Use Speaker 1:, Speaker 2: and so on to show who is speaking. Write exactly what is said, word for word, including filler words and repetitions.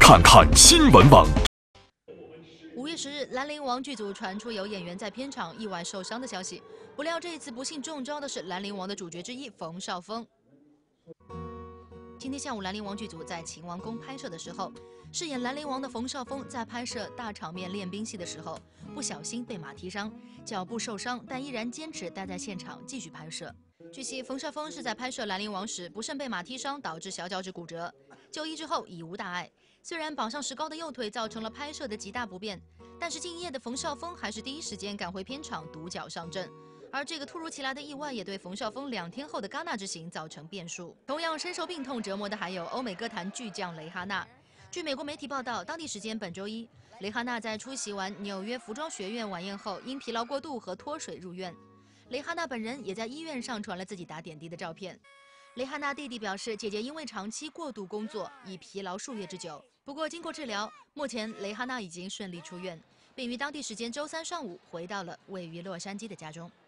Speaker 1: 看看新闻网。
Speaker 2: 五月十日，《兰陵王》剧组传出有演员在片场意外受伤的消息，不料这一次不幸中招的是《兰陵王》的主角之一冯绍峰。今天下午，《兰陵王》剧组在秦王宫拍摄的时候，饰演兰陵王的冯绍峰在拍摄大场面练兵戏的时候，不小心被马踢伤，脚部受伤，但依然坚持待在现场继续拍摄。据悉，冯绍峰是在拍摄《兰陵王》时不慎被马踢伤，导致小脚趾骨折，就医之后已无大碍。虽然绑上石膏的右腿造成了拍摄的极大不便，但是敬业的冯绍峰还是第一时间赶回片场独脚上阵。而这个突如其来的意外也对冯绍峰两天后的戛纳之行造成变数。同样深受病痛折磨的还有欧美歌坛巨匠蕾哈娜。据美国媒体报道，当地时间本周一，蕾哈娜在出席完纽约服装学院晚宴后，因疲劳过度和脱水入院。蕾哈娜本人也在医院上传了自己打点滴的照片。蕾哈娜弟弟表示，姐姐因为长期过度工作，已疲劳数月之久。不过经过治疗，目前蕾哈娜已经顺利出院，并于当地时间周三上午回到了位于洛杉矶的家中。